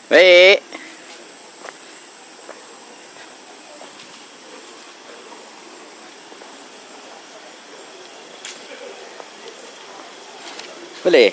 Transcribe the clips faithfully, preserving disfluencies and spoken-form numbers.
Baik. Boleh?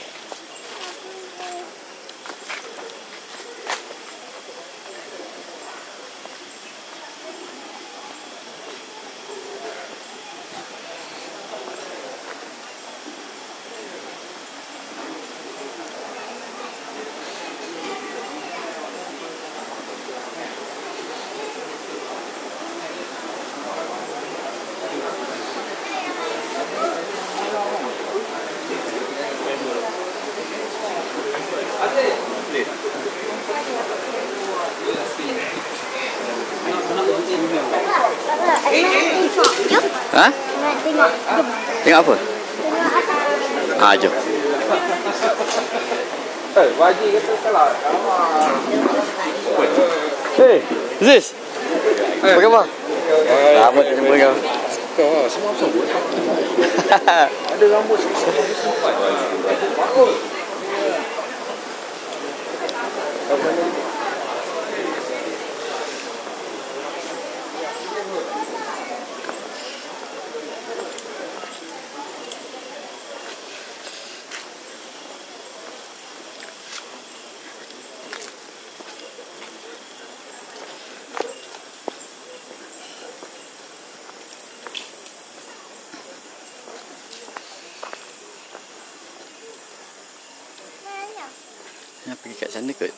Ha? Tengok. Tengok apa? Ah, jom. Eh, wajib kata salah. Hey, Ziz. Apa khabar? Lama tak jumpa kau. Kau semua semua. Ada rambut semua. Bagus. Nak pergi kat sana kot.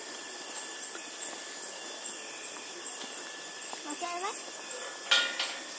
Macam mana?